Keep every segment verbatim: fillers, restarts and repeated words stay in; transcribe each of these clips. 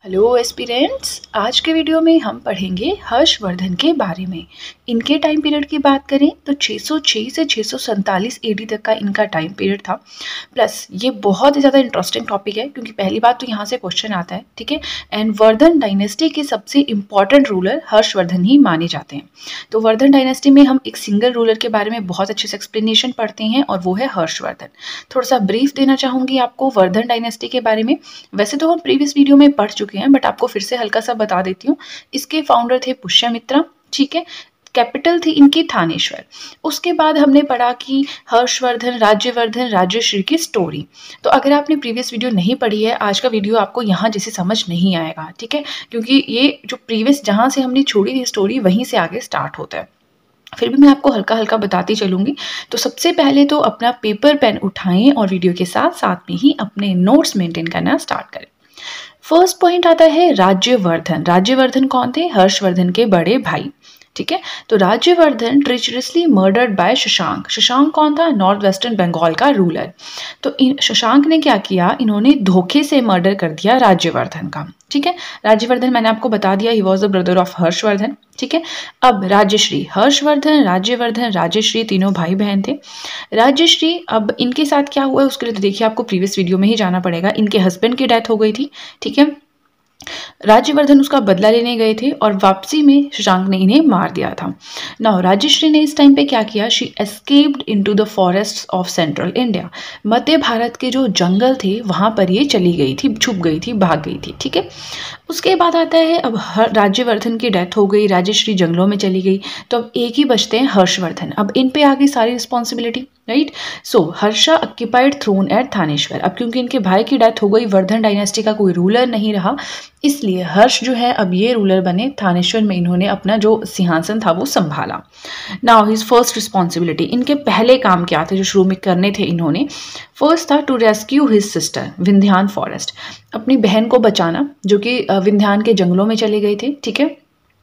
Hello aspirants, आज के video में हम पढ़ेंगे हर्षवर्धन के बारे में। इनके टाइम पीरियड की बात करें तो छह सौ छह से छह सौ सैंतालीस एडी तक का इनका टाइम पीरियड था। प्लस ये बहुत ही ज़्यादा इंटरेस्टिंग टॉपिक है क्योंकि पहली बात तो यहाँ से क्वेश्चन आता है, ठीक है। एंड वर्धन डायनेस्टी के सबसे इंपॉर्टेंट रूलर हर्षवर्धन ही माने जाते हैं। तो वर्धन डायनेस्टी में हम एक सिंगल रूलर के बारे में बहुत अच्छे से एक्सप्लेनेशन पढ़ते हैं और वो है हर्षवर्धन। थोड़ा सा ब्रीफ देना चाहूँगी आपको वर्धन डायनेस्टी के बारे में। वैसे तो हम प्रीवियस वीडियो में पढ़ चुके हैं बट आपको फिर से हल्का सा बता देती हूँ। इसके फाउंडर थे पुष्यमित्रा, ठीक है। कैपिटल थी इनकी थानेश्वर। उसके बाद हमने पढ़ा कि हर्षवर्धन, राज्यवर्धन, राजश्री की स्टोरी। तो अगर आपने प्रीवियस वीडियो नहीं पढ़ी है, आज का वीडियो आपको यहाँ जैसे समझ नहीं आएगा, ठीक है, क्योंकि ये जो प्रीवियस जहाँ से हमने छोड़ी थी स्टोरी वहीं से आगे स्टार्ट होता है। फिर भी मैं आपको हल्का हल्का बताती चलूँगी। तो सबसे पहले तो अपना पेपर पेन उठाएं और वीडियो के साथ साथ में ही अपने नोट्स मेंटेन करना स्टार्ट करें। फर्स्ट पॉइंट आता है राज्यवर्धन। राज्यवर्धन कौन थे? हर्षवर्धन के बड़े भाई, ठीक है। तो Rajyavardhan treacherously murdered by Shashank. Shashank कौन था? नॉर्थ वेस्टर्न बंगाल का रूलर। तो इन शशांक ने क्या किया? इन्होंने धोखे से मर्डर कर दिया राज्यवर्धन का, ठीक है। राज्यवर्धन मैंने आपको बता दिया he was the brother of Harshvardhan, ठीक है। अब राजश्री, हर्षवर्धन, राज्यवर्धन, राजश्री तीनों भाई बहन थे। राजश्री, अब इनके साथ क्या हुआ उसके लिए तो देखिए आपको प्रीवियस वीडियो में ही जाना पड़ेगा। इनके हस्बैंड की डेथ हो गई थी, ठीक है। राज्यवर्धन उसका बदला लेने गए थे और वापसी में शशांक ने इन्हें मार दिया था। नाउ राजश्री ने इस टाइम पे क्या किया? She escaped into the forests of central India. मध्य भारत के जो जंगल थे वहां पर ये चली गई थी, छुप गई थी, भाग गई थी, ठीक है। उसके बाद आता है अब राज्यवर्धन की डेथ हो गई, राजश्री जंगलों में चली गई, तो अब एक ही बचते हैं हर्षवर्धन। अब इन पे आ गई सारी responsibility, right. So Harsha occupied throne at Thaneshwar. अब क्योंकि इनके भाई की डेथ हो गई, वर्धन डायनेस्टी का कोई रूलर नहीं रहा, इसलिए हर्ष जो है अब ये रूलर बने। थानेश्वर में इन्होंने अपना जो सिंहासन था वो संभाला। नाउ हिज फर्स्ट रिस्पॉन्सिबिलिटी, इनके पहले काम क्या थे जो शुरू में करने थे इन्होंने? फर्स्ट था to rescue his sister Vindhyan forest. अपनी बहन को बचाना जो कि विंध्यान के जंगलों में चले गए थे, ठीक है।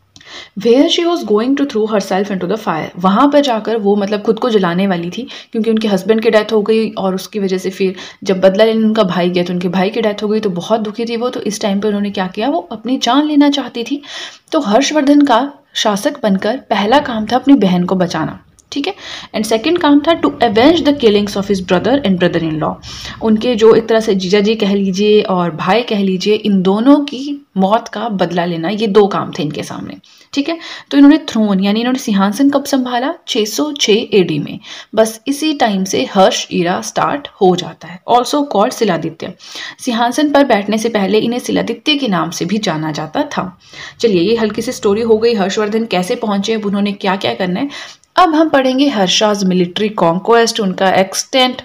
Where she was going to throw herself into the fire. वहाँ पर जाकर वो मतलब खुद को जलाने वाली थी क्योंकि उनके हस्बैंड की डेथ हो गई और उसकी वजह से फिर जब बदला लेने उनका भाई गया तो उनके भाई की डेथ हो गई, तो बहुत दुखी थी वो। तो इस टाइम पर उन्होंने क्या किया? वो अपनी जान लेना चाहती थी। तो हर्षवर्धन का शासक बनकर पहला काम था अपनी बहन को बचाना, ठीक है। एंड सेकंड काम था to avenge the killings of his brother and brother in law. उनके जो एक तरह से जीजा जी कह लीजिए और भाई कह लीजिए, इन दोनों की मौत का बदला लेना, ये दो काम थे इनके सामने, ठीक है। तो इन्होंने थ्रोन यानी इन्होंने सिंहासन कब संभाला? छह सौ छह एडी में। बस इसी टाइम से हर्ष ईरा स्टार्ट हो जाता है, ऑल्सो कॉल्ड शिलादित्य। सिंहासन पर बैठने से पहले इन्हें शिलादित्य के नाम से भी जाना जाता था। चलिए, ये हल्की सी स्टोरी हो गई। हर्षवर्धन कैसे पहुंचे, अब उन्होंने क्या क्या करना है। अब हम पढ़ेंगे हर्षाज मिलिट्री कॉन्क्वेस्ट, उनका एक्सटेंट,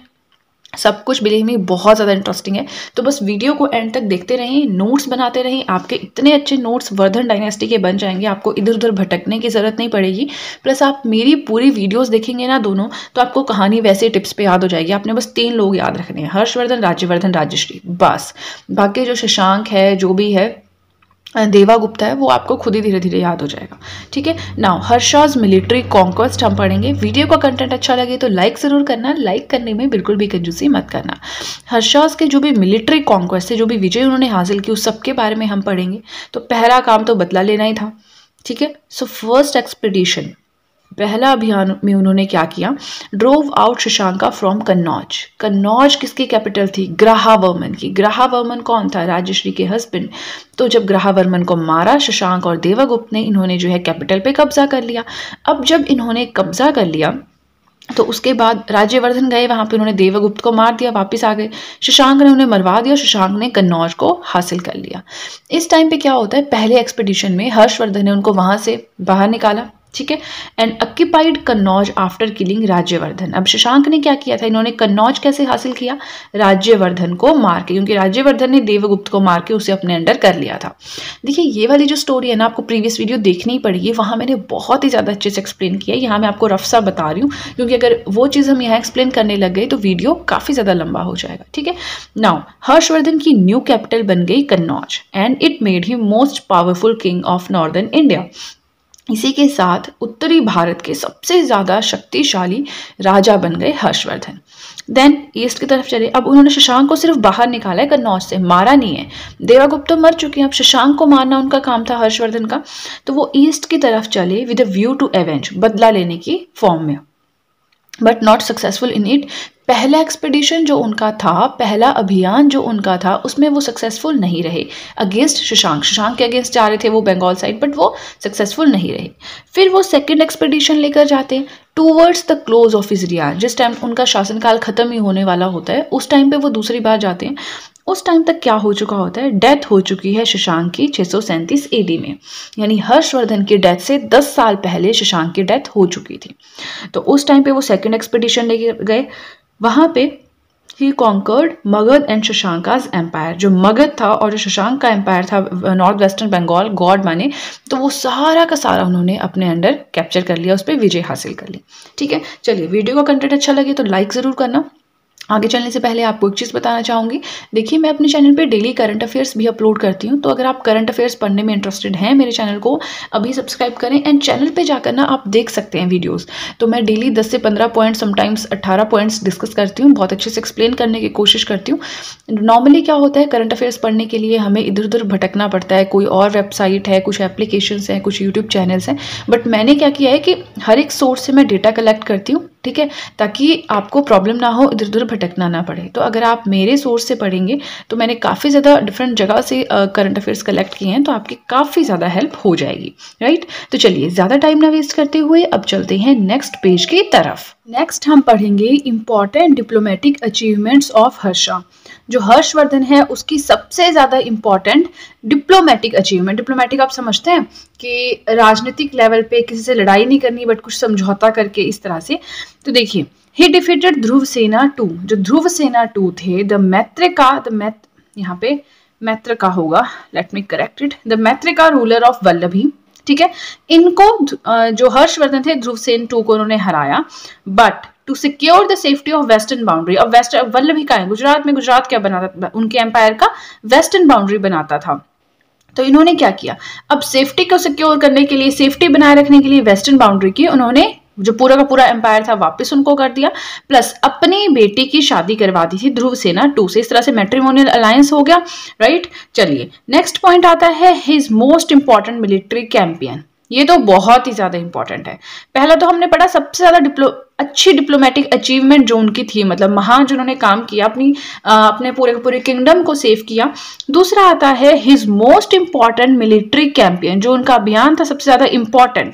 सब कुछ बिलीव में बहुत ज़्यादा इंटरेस्टिंग है। तो बस वीडियो को एंड तक देखते रहें, नोट्स बनाते रहें। आपके इतने अच्छे नोट्स वर्धन डायनेस्टी के बन जाएंगे, आपको इधर उधर भटकने की ज़रूरत नहीं पड़ेगी। प्लस आप मेरी पूरी वीडियोस देखेंगे ना दोनों, तो आपको कहानी वैसे टिप्स पे याद हो जाएगी। आपने बस तीन लोग याद रखने हैं, हर्षवर्धन, राज्यवर्धन, राजश्री, बस। बाकी जो शशांक है, जो भी है, देवागुप्ता है, वो आपको खुद ही धीरे धीरे याद हो जाएगा, ठीक है। नाउ हर्षाज मिलिट्री कॉन्क्वेस्ट हम पढ़ेंगे। वीडियो का कंटेंट अच्छा लगे तो लाइक ज़रूर करना, लाइक करने में बिल्कुल भी कंजूसी मत करना। हर्षाज के जो भी मिलिट्री कॉन्क्वेस्ट थे, जो भी विजय उन्होंने हासिल की, उस सबके बारे में हम पढ़ेंगे। तो पहला काम तो बदला लेना ही था, ठीक है। सो फर्स्ट एक्सपीडिशन, पहला अभियान में उन्होंने क्या किया? Drove out Shashanka from Kannauj. Kannauj किसकी कैपिटल थी? ग्रहावर्मन की। ग्रहावर्मन कौन था? राजश्री के हस्बैंड। तो जब ग्रहावर्मन को मारा शशांक और देवगुप्त ने, इन्होंने जो है कैपिटल पे कब्जा कर लिया। अब जब इन्होंने कब्जा कर लिया तो उसके बाद राज्यवर्धन गए वहां पे, उन्होंने देवगुप्त को मार दिया, वापस आ गए। शशांक ने उन्हें मरवा दिया, शशांक ने कन्नौज को हासिल कर लिया। इस टाइम पे क्या होता है? पहले एक्सपीडिशन में हर्षवर्धन ने उनको वहां से बाहर निकाला, ठीक है। And occupied Kannauj after killing Rajyavardhan. अब शशांक ने क्या किया था? इन्होंने कन्नौज कैसे हासिल किया? राज्यवर्धन को मार के, क्योंकि राज्यवर्धन ने देवगुप्त को मार के उसे अपने अंडर कर लिया था। देखिए, ये वाली जो स्टोरी है ना, आपको प्रीवियस वीडियो देखनी ही पड़ेगी, वहां मैंने बहुत ही ज़्यादा अच्छे से एक्सप्लेन किया है। यहाँ मैं आपको रफ सा बता रही हूँ क्योंकि अगर वो चीज़ हम यहाँ एक्सप्लेन करने लग गए तो वीडियो काफ़ी ज़्यादा लंबा हो जाएगा, ठीक है। नाउ हर्षवर्धन की न्यू कैपिटल बन गई Kannauj and it made him most powerful king of northern India. इसी के साथ उत्तरी भारत के सबसे ज़्यादा शक्तिशाली राजा बन गए हर्षवर्धन। देन ईस्ट की तरफ चले। अब उन्होंने शशांक को सिर्फ बाहर निकाला है कन्नौज से, मारा नहीं है। देवागुप्त तो मर चुके हैं, अब शशांक को मारना उनका काम था हर्षवर्धन का। तो वो ईस्ट की तरफ चले with a view to avenge, बदला लेने की फॉर्म में, but not successful in it. पहला एक्सपेडिशन जो उनका था, पहला अभियान जो उनका था, उसमें वो सक्सेसफुल नहीं रहे अगेंस्ट शशांक। शशांक के अगेंस्ट जा रहे थे वो बंगाल साइड, बट वो सक्सेसफुल नहीं रहे। फिर वो सेकंड एक्सपेडिशन लेकर जाते हैं towards the close of his reign. जिस टाइम उनका शासनकाल खत्म ही होने वाला होता है, उस टाइम पे वो दूसरी बार जाते हैं। उस टाइम तक क्या हो चुका होता है, डेथ हो चुकी है शशांक की छह सौ सैंतीस एडी में, यानी हर्षवर्धन की डेथ से दस साल पहले शशांक की डेथ हो चुकी थी। तो उस टाइम पे वो सेकंड एक्सपेडिशन लेके गए। वहां पे ही conquered Magadh and Shashanka's empire. जो मगध था और जो शशांक का एम्पायर था नॉर्थ वेस्टर्न बंगाल, गॉड माने, तो वो सारा का सारा उन्होंने अपने अंडर कैप्चर कर लिया, उस पर विजय हासिल कर ली। ठीक है, चलिए वीडियो का कंटेंट अच्छा लगे तो लाइक ज़रूर करना। आगे चलने से पहले आपको एक चीज़ बताना चाहूँगी, देखिए मैं अपने चैनल पे डेली करंट अफेयर्स भी अपलोड करती हूँ, तो अगर आप करंट अफेयर्स पढ़ने में इंटरेस्टेड हैं मेरे चैनल को अभी सब्सक्राइब करें। एंड चैनल पे जाकर ना आप देख सकते हैं वीडियोस, तो मैं डेली दस से पंद्रह पॉइंट, समटाइम्स अट्ठारह पॉइंट्स डिस्कस करती हूँ, बहुत अच्छे से एक्सप्लेन करने की कोशिश करती हूँ। नॉर्मली क्या होता है, करंट अफेयर्स पढ़ने के लिए हमें इधर उधर भटकना पड़ता है, कोई और वेबसाइट है, कुछ एप्लीकेशंस हैं, कुछ यूट्यूब चैनल्स हैं, बट मैंने क्या किया है कि हर एक सोर्स से मैं डेटा कलेक्ट करती हूँ, ठीक है, ताकि आपको प्रॉब्लम ना हो, इधर उधर भटकना ना पड़े। तो अगर आप मेरे सोर्स से पढ़ेंगे तो मैंने काफ़ी ज़्यादा डिफरेंट जगह से करंट अफेयर्स कलेक्ट किए हैं, तो आपकी काफ़ी ज़्यादा हेल्प हो जाएगी, राइट। तो चलिए ज़्यादा टाइम ना वेस्ट करते हुए अब चलते हैं नेक्स्ट पेज की तरफ। नेक्स्ट हम पढ़ेंगे important diplomatic achievements of Harsha. जो हर्षवर्धन है उसकी सबसे ज़्यादा इंपॉर्टेंट डिप्लोमेटिक अचीवमेंट, डिप्लोमेटिक आप समझते हैं कि राजनीतिक लेवल पे किसी से लड़ाई नहीं करनी बट कुछ समझौता करके इस तरह से। तो देखिए, ही डिफीटेड ध्रुव सेना टू। जो ध्रुव सेना टू थे, द मैत्रिका, द मैत यहाँ पे मैत्रिका होगा, let me correct it, the Maitraka ruler of Vallabhi. ठीक है, इनको जो हर्षवर्धन थे ध्रुव सेन टू को उन्होंने हराया, but to secure the safety of western boundary. अब वेस्ट वल्लभी का है गुजरात में, गुजरात क्या बनाता था, उनके एम्पायर का वेस्टर्न बाउंड्री बनाता था। तो इन्होंने क्या किया, अब सेफ्टी को सिक्योर करने के लिए, सेफ्टी बनाए रखने के लिए वेस्टर्न बाउंड्री की उन्होंने जो पूरा का पूरा एम्पायर था वापस उनको कर दिया, प्लस अपनी बेटी की शादी करवा दी थी ध्रुव सेना टू से। इस तरह से मैट्रिमोनियल अलायंस हो गया, राइट। चलिए नेक्स्ट पॉइंट आता है his most important military campaign. ये तो बहुत ही ज्यादा इंपॉर्टेंट है। पहला तो हमने पढ़ा सबसे ज्यादा डिप्लो अच्छी डिप्लोमेटिक अचीवमेंट जो उनकी थी, मतलब महान जो उन्होंने काम किया, अपनी आ, अपने पूरे पूरे किंगडम को सेव किया। दूसरा आता है his most important military campaign. जो उनका अभियान था सबसे ज्यादा इंपॉर्टेंट,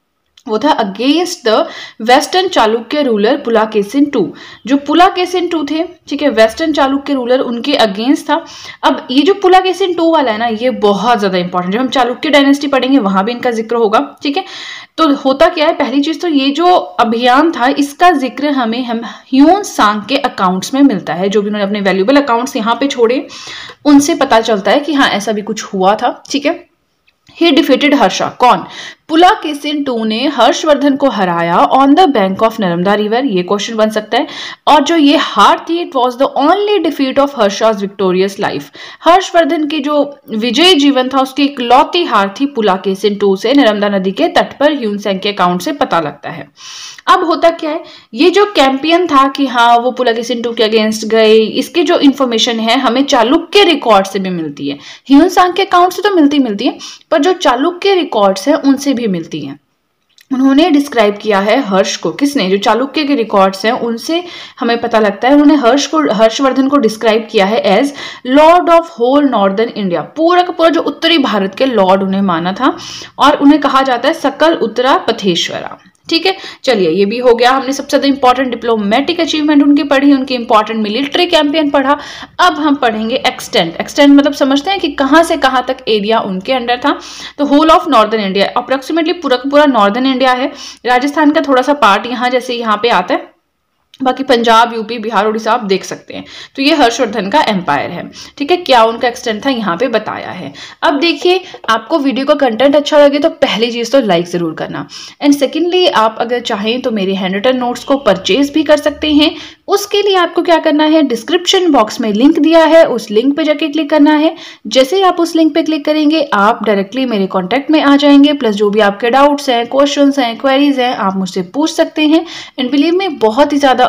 वो था against the western Chalukya ruler Pulakeshin two. जो पुलाकेशिन टू थे, ठीक है, वेस्टर्न चालुक्य रूलर उनके अगेंस्ट था। अब ये जो पुलाकेशिन टू वाला है ना, ये बहुत ज्यादा इंपॉर्टेंट, जब हम चालुक्य डायनेस्टी पढ़ेंगे वहां भी इनका जिक्र होगा, ठीक है। तो होता क्या है, पहली चीज तो ये जो अभियान था इसका जिक्र हमें हम ह्यून सांग के अकाउंट्स में मिलता है। जो भी उन्होंने अपने वैल्यूएबल अकाउंट्स यहाँ पे छोड़े उनसे पता चलता है कि हाँ ऐसा भी कुछ हुआ था, ठीक है। ही डिफीटेड हर्षा, कौन, पुलाकेशिन टू ने हर्षवर्धन को हराया on the bank of Narmada river. ये क्वेश्चन बन सकता है। और जो ये हार थी, it was the only defeat of Harsha's victorious life. Harshvardhan की जो विजयी जीवन था उसकी इकलौती हार थी पुलाकेशिन टू से, नर्मदा नदी के तट पर, ह्यूनसेंग के अकाउंट से पता लगता है। अब होता क्या है, ये जो कैंपियन था कि हाँ वो पुलाकेशिन टू के अगेंस्ट गए, इसकी जो इन्फॉर्मेशन है हमें चालुक्य रिकॉर्ड से भी मिलती है। ह्यूनसांग के अकाउंट से तो मिलती मिलती है, पर जो चालुक्य रिकॉर्ड्स हैं उनसे भी मिलती हैं। उन्होंने डिस्क्राइब किया है हर्ष को, किसने, जो चालुक्य के रिकॉर्ड्स हैं उनसे हमें पता लगता है, उन्होंने हर्ष को, हर्षवर्धन को डिस्क्राइब किया है as lord of whole northern India. पूरा का पूरा जो उत्तरी भारत के लॉर्ड उन्हें माना था, और उन्हें कहा जाता है सकल उत्तरा पथेश्वरा। ठीक है, चलिए ये भी हो गया, हमने सबसे ज्यादा इंपॉर्टेंट डिप्लोमेटिक अचीवमेंट उनकी पढ़ी, उनकी इंपॉर्टेंट मिलिट्री कैंपेन पढ़ा। अब हम पढ़ेंगे एक्सटेंट। एक्सटेंट मतलब समझते हैं कि कहां से कहां तक एरिया उनके अंडर था। तो whole of northern India, approximately पूरा पूरा नॉर्दर्न इंडिया है। राजस्थान का थोड़ा सा पार्ट यहाँ जैसे यहाँ पे आता है, बाकी पंजाब, यूपी, बिहार, उड़ीसा आप देख सकते हैं। तो ये हर्षवर्धन का एम्पायर है, ठीक है। क्या उनका एक्सटेंट था यहाँ पे बताया है। अब देखिए, आपको वीडियो का कंटेंट अच्छा लगे तो पहली चीज तो लाइक जरूर करना, एंड सेकेंडली आप अगर चाहें तो मेरे हैंड रिटन नोट्स को परचेज भी कर सकते हैं। उसके लिए आपको क्या करना है, डिस्क्रिप्शन बॉक्स में लिंक दिया है, उस लिंक पे जाके क्लिक करना है। जैसे ही आप उस लिंक पे क्लिक करेंगे आप डायरेक्टली मेरे कॉन्टैक्ट में आ जाएंगे, प्लस जो भी आपके डाउट्स हैं, क्वेश्चंस हैं, क्वेरीज हैं, आप मुझसे पूछ सकते हैं। एंड बिलीव में बहुत ही ज्यादा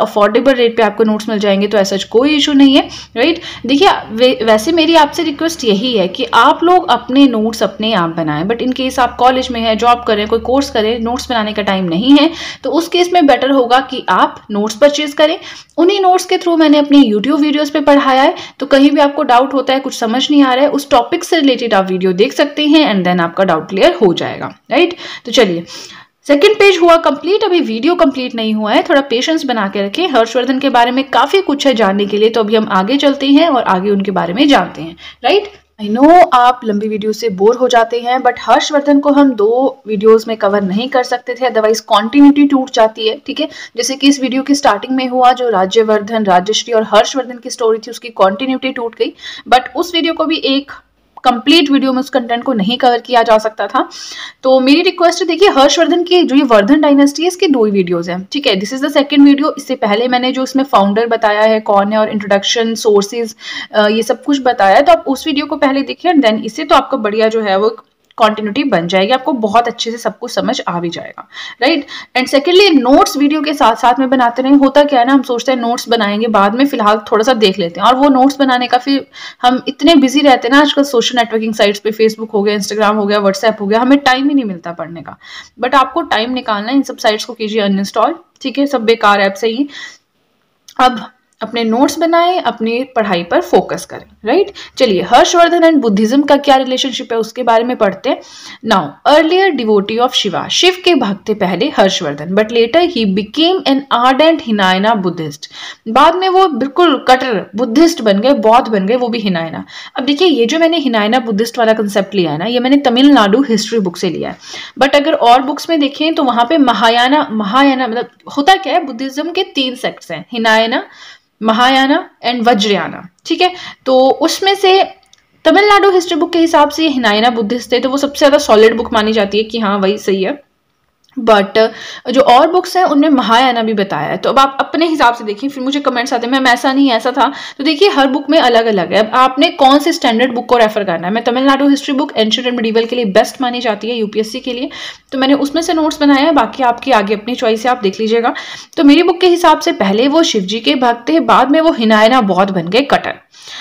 अफोर्डेबल रेट पे आपको नोट्स मिल जाएंगे, तो ऐसा कोई इशू नहीं है, राइट। देखिए वैसे मेरी आपसे रिक्वेस्ट यही है कि आप लोग अपने नोट्स अपने आप बनाएं, बट इन केस आप कॉलेज में हैं, जॉब करें, कोई कोर्स करें, नोट्स बनाने का टाइम नहीं है, तो उस केस में बेटर होगा कि आप नोट्स परचेज करें। उन्हीं नोट्स के थ्रू मैंने अपनी यूट्यूब वीडियोस पे पढ़ाया है, तो कहीं भी आपको डाउट होता है, कुछ समझ नहीं आ रहा है, उस टॉपिक से रिलेटेड आप वीडियो देख सकते हैं एंड देन आपका डाउट क्लियर हो जाएगा, राइट। तो चलिए सेकेंड पेज हुआ कंप्लीट, अभी वीडियो कंप्लीट नहीं हुआ है, थोड़ा पेशेंस बना के रखें। हर्षवर्धन के बारे में काफी कुछ है जानने के लिए, तो अभी हम आगे चलते हैं और आगे उनके बारे में जानते हैं, राइट। आई नो आप लंबी वीडियो से बोर हो जाते हैं, बट हर्षवर्धन को हम दो वीडियोस में कवर नहीं कर सकते थे, अदरवाइज कॉन्टिन्यूटी टूट जाती है, ठीक है। जैसे कि इस वीडियो की स्टार्टिंग में हुआ, जो राज्यवर्धन, राजश्री और हर्षवर्धन की स्टोरी थी, उसकी कॉन्टिन्यूटी टूट गई, बट उस वीडियो को भी एक कंप्लीट वीडियो में उस कंटेंट को नहीं कवर किया जा सकता था। तो मेरी रिक्वेस्ट है, देखिए हर्षवर्धन की जो ये वर्धन डायनेस्टी है, इसकी दो ही वीडियोस हैं, ठीक है। This is the second video. इससे पहले मैंने जो इसमें फाउंडर बताया है कौन है और इंट्रोडक्शन, सोर्सेज, ये सब कुछ बताया है, तो आप उस वीडियो को पहले देखिए एंड देन इससे, तो आपका बढ़िया जो है वो कॉन्टिन्यूटी बन जाएगी, आपको बहुत अच्छे से सब कुछ समझ आ भी जाएगा, right. And secondly notes video के साथ साथ में बनाते रहे। होता क्या है ना, हम सोचते हैं नोट्स बनाएंगे बाद में, फिलहाल थोड़ा सा देख लेते हैं, और वो नोट्स बनाने का फिर हम इतने बिजी रहते हैं ना आजकल सोशल नेटवर्किंग साइट्स पे, फेसबुक हो गया, इंस्टाग्राम हो गया, व्हाट्सएप हो गया, हमें टाइम ही नहीं मिलता पढ़ने का। बट आपको टाइम निकालना है, इन सब साइट्स को कीजिए अनइंस्टॉल, ठीक है, सब बेकार ऐप से ही। अब अपने नोट्स बनाएं, अपनी पढ़ाई पर फोकस करें, राइट। चलिए हर्षवर्धन एंड बुद्धिज्म का क्या रिलेशनशिप है उसके बारे में पढ़ते हैं। Now earlier devotee of Shiva, Shiv के भक्त थे पहले Harshvardhan, but later he became an ardent Hinayana Buddhist. बाद में वो बिल्कुल कट्टर बुद्धिस्ट बन गए, बौद्ध बन गए, वो भी हिनायना। अब देखिए ये जो मैंने हिनायना बुद्धिस्ट वाला कंसेप्ट लिया है ना, ये मैंने तमिलनाडु हिस्ट्री बुक से लिया है, बट अगर और बुक्स में देखें तो वहां पे महायाना, महायाना मतलब होता क्या है, बुद्धिज्म के तीन सेक्ट्स हैं, हिनायना, महायाना एंड वज्रयाना, ठीक है। तो उसमें से तमिलनाडु हिस्ट्री बुक के हिसाब से हिनायना बुद्धिस्ट थे, तो वो सबसे ज्यादा सॉलिड बुक मानी जाती है कि हाँ वही सही है, बट जो और बुक्स हैं उनमें महायाना भी बताया है। तो अब आप अपने हिसाब से देखिए, फिर मुझे कमेंट्स आते हैं मैम ऐसा नहीं ऐसा था, तो देखिए हर बुक में अलग अलग है। अब आपने कौन से स्टैंडर्ड बुक को रेफर करना है। मैं Tamil Nadu history book ancient and medieval के लिए बेस्ट मानी जाती है यूपीएससी के लिए, तो मैंने उसमें से नोट्स बनाया है, बाकी आपकी आगे अपनी चॉइस है, आप देख लीजिएगा। तो मेरी बुक के हिसाब से पहले वो शिवजी के भक्त थे, बाद में वो हिनायना बौद्ध बन गए, कट्टर।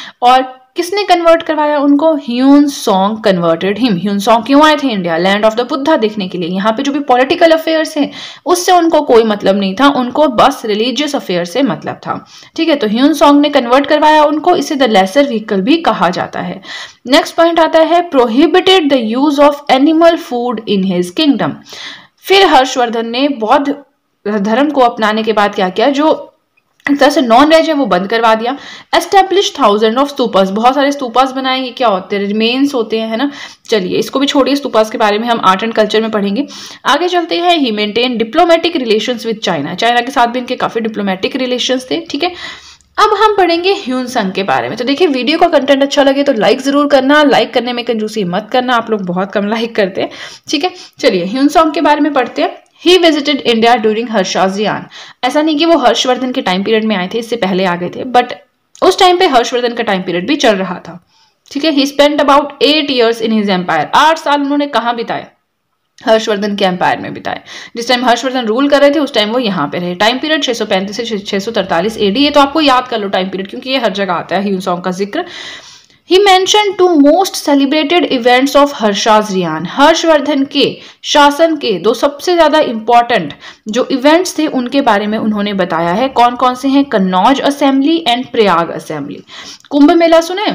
और किसने कन्वर्ट करवाया उनको, Hiuen Tsang converted him. Hiuen Tsang क्यों आए थे India, land of the Buddha देखने के लिए। यहाँ पे जो भी पॉलिटिकल अफेयर्स हैं उससे उनको कोई मतलब नहीं था, उनको बस रिलीजियस अफेयर से मतलब था, ठीक है। तो ह्यून सॉन्ग ने कन्वर्ट करवाया उनको, इसे द लेसर व्हीकल भी कहा जाता है। नेक्स्ट पॉइंट आता है prohibited the use of animal food in his kingdom. फिर हर्षवर्धन ने बौद्ध धर्म को अपनाने के बाद क्या किया, जो एक तरह से नॉन वेज है वो बंद करवा दिया। एस्टेब्लिश थाउजेंड ऑफ स्तूपास, बहुत सारे स्तूपास बनाए, ये क्या होते हैं, रिमेन्स होते हैं, है ना। चलिए इसको भी छोड़िए, स्तूपास के बारे में हम आर्ट एंड कल्चर में पढ़ेंगे। आगे चलते हैं। He maintain diplomatic relations with China, China के साथ भी इनके काफी डिप्लोमेटिक रिलेशंस थे, ठीक है। अब हम पढ़ेंगे ह्यून संग के बारे में। तो देखिए वीडियो का कंटेंट अच्छा लगे तो लाइक जरूर करना, लाइक करने में कंजूसी मत करना, आप लोग बहुत कम लाइक करते हैं, ठीक है। चलिए ह्यून सॉन्ग के बारे में पढ़ते हैं। He visited India during Harsha's reign. ऐसा नहीं कि वो हर्षवर्धन के टाइम पीरियड में आए थे, इससे पहले आ गए थे, बट उस टाइम पे हर्षवर्धन का टाइम पीरियड भी चल रहा था, ठीक है। He spent about eight years in his empire. आठ साल उन्होंने कहाँ बिताए, हर्षवर्धन के एम्पायर में बिताए। जिस टाइम हर्षवर्धन रूल कर रहे थे उस टाइम वो यहाँ पे रहे। टाइम पीरियड छह सौ पैंतीस से छह सौ तरतालीस एडी, ये तो आपको याद कर लो टाइम पीरियड, क्योंकि ये हर जगह आता है ह्यून सॉन्ग का जिक्र। He mentioned two most celebrated events of हर्षाजियान। Harshvardhan के शासन के दो सबसे ज्यादा इंपॉर्टेंट जो इवेंट्स थे उनके बारे में उन्होंने बताया है। कौन कौन से हैं, Kannauj assembly and Prayag assembly. Kumbh Mela सुने,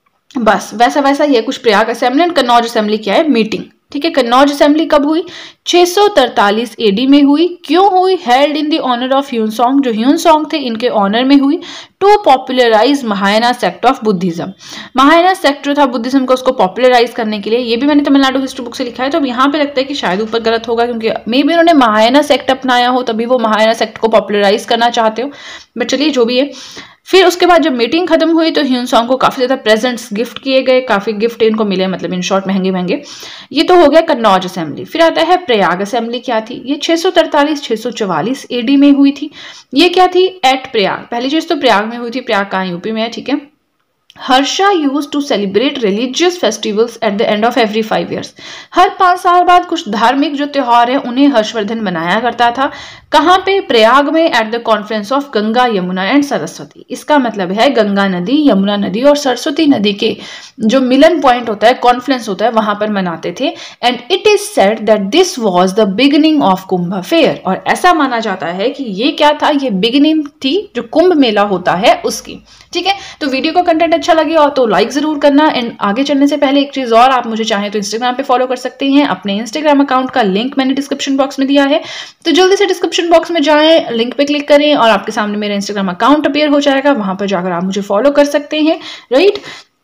बस वैसा वैसा ये कुछ Prayag assembly and Kannauj assembly क्या है, मीटिंग, ठीक है। कन्नौज असेंबली कब हुई, छह सौ तरतालीस एडी में हुई। क्यों हुई, held in the honour of Hiuen Tsang, जो ह्यून सॉन्ग थे इनके ऑनर में हुई। To popularise Mahayana sect of Buddhism, Mahayana sect जो था बुद्धिज्म को उसको पॉपुलराइज करने के लिए। ये भी मैंने तमिलनाडु हिस्ट्री बुक से लिखा है, तो अब यहाँ पे लगता है कि शायद ऊपर गलत होगा, क्योंकि मे बी उन्होंने महायाना सेक्ट अपनाया हो तभी वो महायाना सेक्ट को पॉपुलराइज करना चाहते हो, बट चलिए जो भी है। फिर उसके बाद जब मीटिंग खत्म हुई तो ह्यून सॉन्ग को काफी ज्यादा प्रेजेंट्स गिफ्ट किए गए, काफी गिफ्ट इनको मिले, मतलब इन शॉर्ट महंगे महंगे। ये तो हो गया कन्नौज असेंबली। फिर आता है प्रयाग असेंबली। क्या थी ये, छह सौ तरतालीस छह सौ चौवालीस एडी में हुई थी। ये क्या थी, एट प्रयाग। पहली चीज तो प्रयाग में हुई थी, प्रयाग कहाँ, यूपी में है, ठीक है। Harsha used to celebrate religious festivals at the end of every five years. हर पांच साल बाद कुछ धार्मिक जो त्योहार है उन्हें हर्षवर्धन मनाया करता था। कहाँ पे? प्रयाग में, at the conference of Ganga Yamuna and Saraswati. इसका मतलब है गंगा नदी, यमुना नदी और सरस्वती नदी के जो मिलन पॉइंट होता है, कॉन्फ्रेंस होता है, वहां पर मनाते थे। And it is said that this was the beginning of Kumbh fair. और ऐसा माना जाता है कि ये क्या था? ये बिगिनिंग थी जो कुंभ मेला होता है उसकी। ठीक है, तो वीडियो का कंटेंट अच्छा लगे और तो लाइक जरूर करना। एंड आगे चलने से पहले एक चीज और, आप मुझे चाहें तो इंस्टाग्राम पे फॉलो कर सकते हैं। अपने इंस्टाग्राम अकाउंट का लिंक मैंने डिस्क्रिप्शन बॉक्स में दिया है, तो जल्दी से डिस्क्रिप्शन बॉक्स में जाएं, लिंक पे क्लिक करें और आपके सामने मेरा इंस्टाग्राम अकाउंट अपीयर हो जाएगा। वहां पर जाकर आप मुझे फॉलो कर सकते हैं, राइट।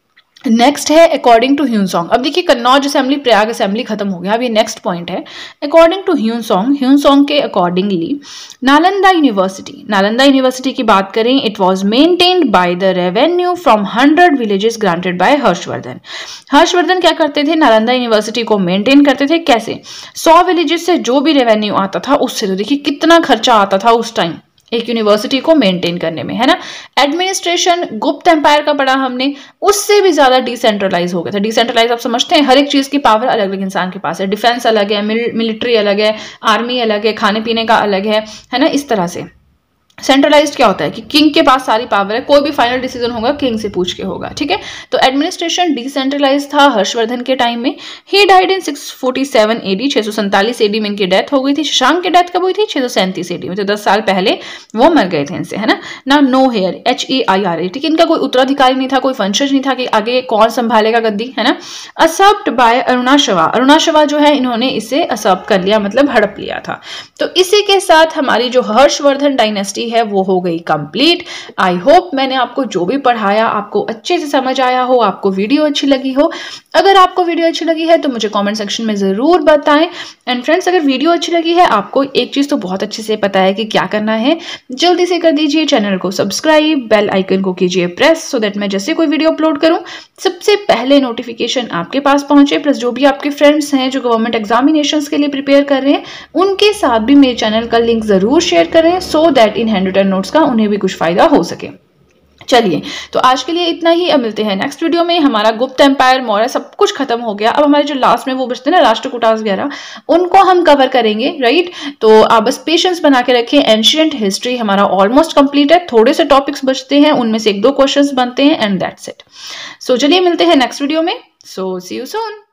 नेक्स्ट है अकॉर्डिंग टू ह्यूनसोंग। अब देखिए कन्नौज असेंबली, प्रयाग असेंबली खत्म हो गया, अब ये नेक्स्ट पॉइंट है। अकॉर्डिंग टू ह्यूनसोंग, ह्यूनसोंग के accordingly Nalanda university, Nalanda university की बात करें, it was maintained by the revenue from hundred villages granted by Harshvardhan. Harshvardhan क्या करते थे? नालंदा यूनिवर्सिटी को मेंटेन करते थे। कैसे? सौ विलेजेस से जो भी रेवेन्यू आता था उससे, तो देखिए कितना खर्चा आता था उस टाइम एक यूनिवर्सिटी को मेंटेन करने में, है ना। एडमिनिस्ट्रेशन गुप्त एम्पायर का पढ़ा हमने, उससे भी ज्यादा डिसेंट्रलाइज हो गया था। डिसेंट्रलाइज आप समझते हैं, हर एक चीज की पावर अलग अलग इंसान के पास है। डिफेंस अलग है, मिलिट्री अलग है, आर्मी अलग है, खाने पीने का अलग है, है ना। इस तरह से सेंट्रलाइज्ड क्या होता है कि किंग के पास सारी पावर है, कोई भी फाइनल डिसीजन होगा किंग से पूछ के होगा। ठीक है, तो एडमिनिस्ट्रेशन डिसेंट्रलाइज था हर्षवर्धन के टाइम में। He died in six forty seven AD, छह सौ सैंतालीस एडी में इनकी डेथ हो गई थी। शशांक की डेथ कब हुई थी? छह सौ सैंतीस एडी में, तो दस साल पहले वो मर गए थे इनसे, है ना। ना no hair, H A I R A, ठीक है। इनका कोई उत्तराधिकारी नहीं था, कोई वंशज नहीं था कि आगे कौन संभालेगा गद्दी, है ना। असप्ट बाय अरुणाशवा, अरुणाशवा जो है इन्होंने इसे असप्ट कर लिया, मतलब हड़प लिया था। तो इसी के साथ हमारी जो हर्षवर्धन डायनेस्टी है वो हो गई कंप्लीट। आई होप मैंने आपको जो भी पढ़ाया आपको अच्छे से समझ आया हो, आपको वीडियो अच्छी लगी हो। अगर आपको वीडियो अच्छी लगी है तो मुझे कमेंट सेक्शन में जरूर बताएं। एंड फ्रेंड्स, अगर वीडियो अच्छी लगी है, आपको एक चीज तो बहुत अच्छे से पता है कि क्या करना है, जल्दी से कर दीजिए चैनल को सब्सक्राइब, बेल आइकन को कीजिए प्रेस, सो दैट मैं जैसे कोई वीडियो अपलोड करूं सबसे पहले नोटिफिकेशन आपके पास पहुंचे। प्लस जो भी आपके फ्रेंड्स हैं जो गवर्नमेंट एग्जामिनेशंस के लिए प्रिपेयर कर रहे हैं, उनके साथ भी मेरे चैनल का लिंक जरूर शेयर करें, सो दैट इन हैंड रिटन नोट्स का उन्हें भी कुछ फायदा हो सके। चलिए, तो आज के लिए इतना ही। अब मिलते हैं नेक्स्ट वीडियो में। हमारा गुप्त एम्पायर, मौर्य सब कुछ खत्म हो गया। अब हमारे जो लास्ट में वो बचते हैं ना राष्ट्रकूटास वगैरह, उनको हम कवर करेंगे, राइट। तो आप बस पेशेंस बना के रखें। एंशिएंट हिस्ट्री हमारा ऑलमोस्ट कंप्लीट है, थोड़े से टॉपिक्स बचते हैं, उनमें से एक दो क्वेश्चंस बनते हैं एंड दैट्स इट। सो चलिए मिलते हैं नेक्स्ट वीडियो में। So see you soon.